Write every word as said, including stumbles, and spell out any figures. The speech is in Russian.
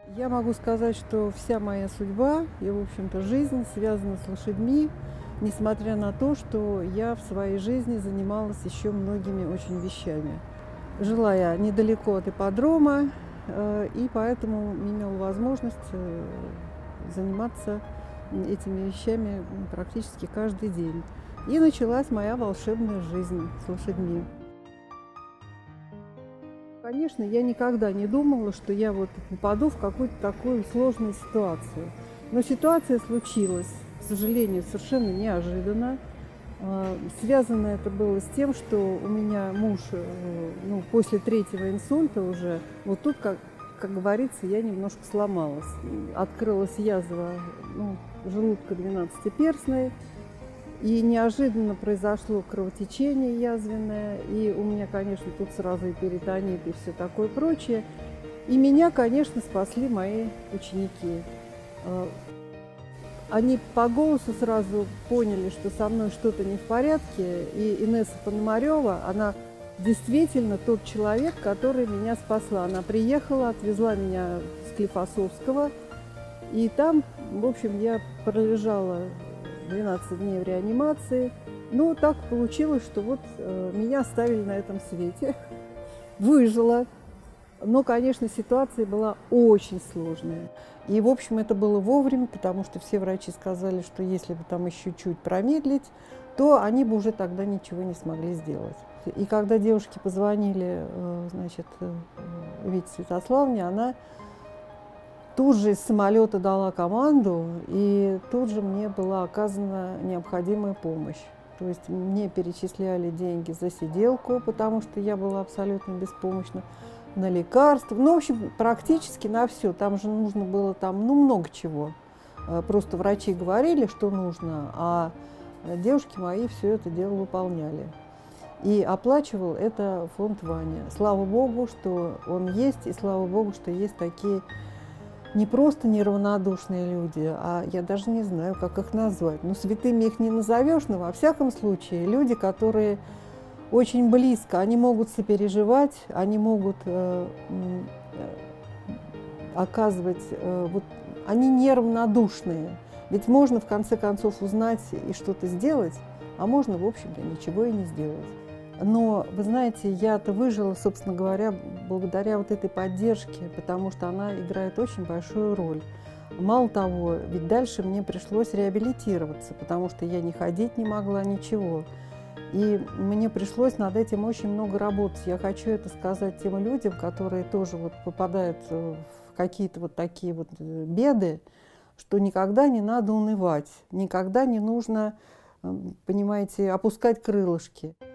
Я могу сказать, что вся моя судьба и, в общем-то, жизнь связана с лошадьми, несмотря на то, что я в своей жизни занималась еще многими очень вещами. Жила я недалеко от ипподрома, э, и поэтому имела возможность э, заниматься этими вещами практически каждый день. И началась моя волшебная жизнь с лошадьми. Конечно, я никогда не думала, что я вот попаду в какую-то такую сложную ситуацию. Но ситуация случилась, к сожалению, совершенно неожиданно. А, Связано это было с тем, что у меня муж, э, ну, после третьего инсульта уже, вот тут, как, как говорится, я немножко сломалась. Открылась язва, ну, желудка двенадцатиперстной. И неожиданно произошло кровотечение язвенное, и у меня, конечно, тут сразу и перитонит, и все такое прочее. И меня, конечно, спасли мои ученики. А, Они по голосу сразу поняли, что со мной что-то не в порядке, и Инесса Пономарева, она действительно тот человек, который меня спасла. Она приехала, отвезла меня с Склифосовского, и там, в общем, я пролежала двенадцать дней в реанимации. Ну, так получилось, что вот э, меня оставили на этом свете. Выжила. Но, конечно, ситуация была очень сложная. И, в общем, это было вовремя, потому что все врачи сказали, что если бы там еще чуть промедлить, то они бы уже тогда ничего не смогли сделать. И когда девушки позвонили, э, значит, э, Вите Святославне, она тут же из самолета дала команду, и тут же мне была оказана необходимая помощь. То есть мне перечисляли деньги за сиделку, потому что я была абсолютно беспомощна, на лекарства, ну, в общем, практически на все. Там же нужно было там, ну, много чего. Просто врачи говорили, что нужно, а девушки мои все это дело выполняли. И оплачивал это фонд Ваня. Слава Богу, что он есть, и слава Богу, что есть такие не просто неравнодушные люди, а я даже не знаю, как их назвать. Ну, святыми их не назовешь, но во всяком случае люди, которые очень близко, они могут сопереживать, они могут э, э, оказывать, э, вот, они неравнодушные. Ведь можно в конце концов узнать и что-то сделать, а можно, в общем-то, ничего и не сделать. Но, вы знаете, я-то выжила, собственно говоря, благодаря вот этой поддержке, потому что она играет очень большую роль. Мало того, ведь дальше мне пришлось реабилитироваться, потому что я не ходить не могла, ничего. И мне пришлось над этим очень много работать. Я хочу это сказать тем людям, которые тоже вот попадают в какие-то вот такие вот беды, что никогда не надо унывать, никогда не нужно, понимаете, опускать крылышки.